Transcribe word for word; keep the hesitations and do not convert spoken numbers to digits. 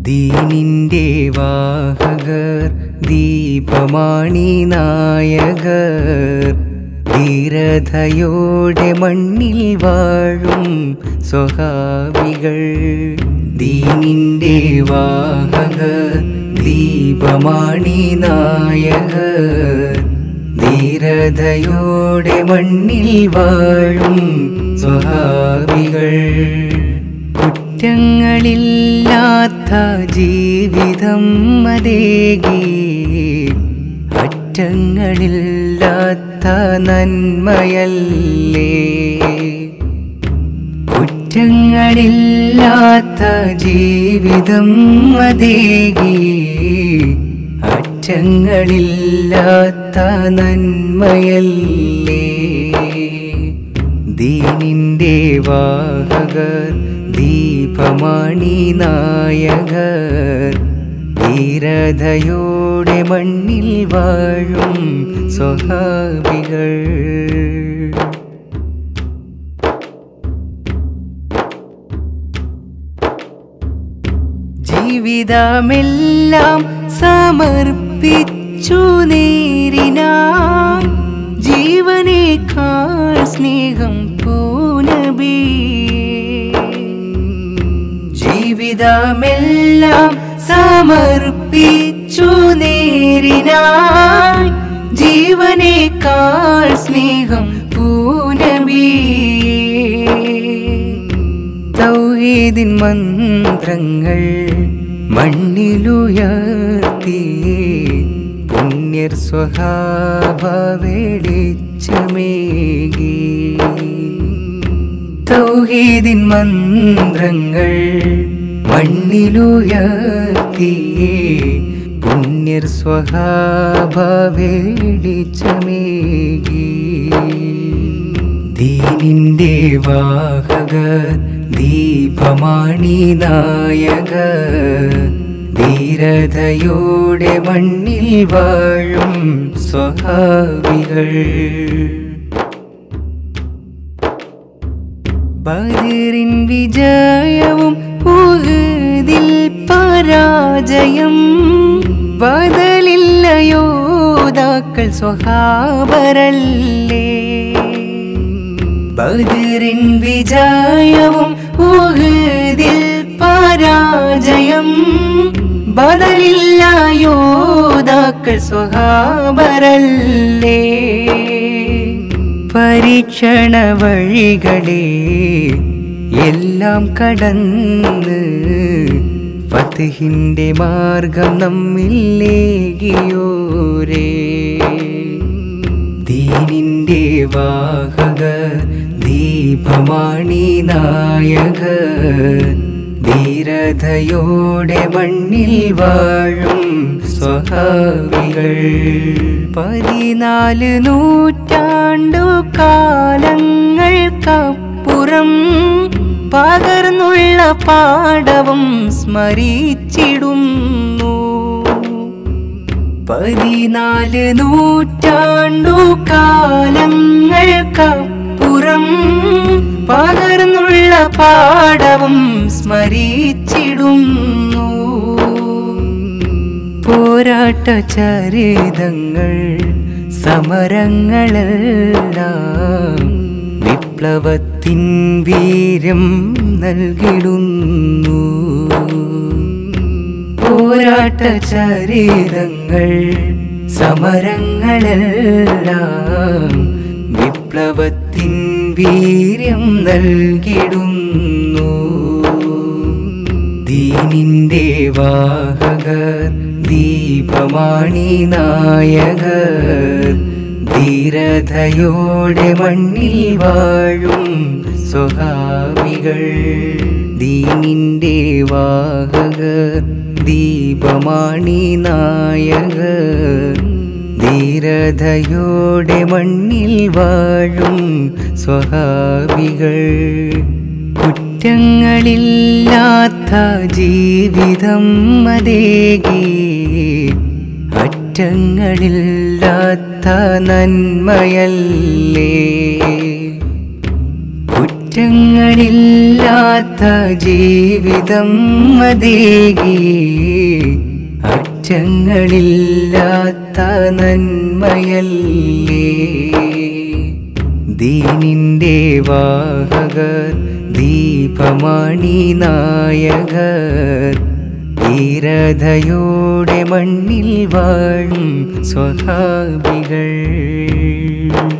ദീനിന്റെ വാഹകർ ദീപമാണി നായകർ ധീരതയോടെ മണ്ണിൽ വാഴും സ്വഹാബികൾ. ദീനിന്റെ വാഹകർ ദീപമാണി നായകർ ധീരതയോടെ മണ്ണിൽ വാഴും സ്വഹാബികൾ. കുറ്റങ്ങളില്ലാത്ത ജീവിതം അതേകി അറ്റങ്ങളില്ലാത്ത നന്മയല്ലേ. കുറ്റങ്ങളില്ലാത്ത ജീവിതം അതേകി അറ്റങ്ങളില്ലാത്ത നന്മയല്ലേ. ദീനിന്റെ വാഹകർ ദീപമാണി നായകർ ധീരതയോടെ മണ്ണിൽ വാഴും സ്വഹാബികൾ. ജീവിതമെല്ലാം സമർപ്പിച്ചു നേരിനാൻ ജീവനേക്കാൾ സ്നേഹം പൂനബി. ജീവിതമെല്ലാം സമർപ്പിച്ചു നേരിനാൻ ജീവനേക്കാൾ സ്നേഹം പൂനബി. തൗഹീദിൻ മന്ത്രങ്ങൾ മണ്ണിലുയർത്തി പുണ്യർ സ്വഹാബ വെളിച്ചമേകി. തൗഹീദിൻ മന്ത്രങ്ങൾ മണ്ണിലുയർത്തി പുണ്യർ സ്വഹാബ വെളിച്ചമേകി. ദീനിന്റെ വാഹകർ ദീപമാണി നായകർ ധീരതയോടെ മണ്ണിൽ വാഴും സ്വഹാബികൾ. ബദറിൻ വിജയവും ഉഹദിൽ പരാജയം ബദലില്ല യോദ്ധാക്കൾ സ്വഹാബരല്ലേ. ബദറിൻ വിജയവും ഉഹദിൽ പരാജയം ബദലില്ല യോദ്ധാക്കൾ സ്വഹാബരല്ലേ. പരീക്ഷണ വഴികളെ എല്ലാം കടന്ന് ഫത്ഹിന്റെ മാർഗം നമ്മിലേകിയോരേ. ദീനിന്റെ വാഹകർ ദീപമാണി നായകർ ധീരതയോടെ മണ്ണിൽ വാഴും സ്വഹാബികൾ. പതിനാല് നൂറ്റാണ്ടു കാലങ്ങൾക്കപ്പുറം പകർന്നുള്ള പാഠവും സ്മരിച്ചിടുന്നു. പതിനാല് നൂറ്റാണ്ടു കാലങ്ങൾക്കപ്പുറം പകർന്നുള്ള പാഠവും സ്മരിച്ചിടുന്നു. പോരാട്ട ചരിതങ്ങൾ സമരങ്ങളെല്ലാം വിപ്ലവത്തിൻ വീര്യം നൽകിടുന്നു. പോരാട്ട ചരിതങ്ങൾ സമരങ്ങളെല്ലാം വിപ്ലവത്തിൻ വീര്യം നൽകിടുന്നു. ദീനിന്റെ വാഹകർ ദീപമാണി നായകർ ധീരതയോടെ മണ്ണിൽ വാഴും സ്വഹാബികൾ. ദീനിന്റെ വാഹകർ ദീപമാണി നായകർ ധീരതയോടെ മണ്ണിൽ വാഴും സ്വഹാബികൾ. കുറ്റങ്ങളില്ലാത്ത ജീവിതം അതേകി അറ്റങ്ങളില്ലാത്ത നന്മയല്ലേ. കുറ്റങ്ങളില്ലാത്ത ജീവിതം അതേകി അറ്റങ്ങളില്ലാത്ത നന്മയല്ലേ ദീനിന്റെ വാഹകർ ദീപമണി നായകർ ധീരതയോടെ മണ്ണിൽ വാഴും സ്വഹാബികൾ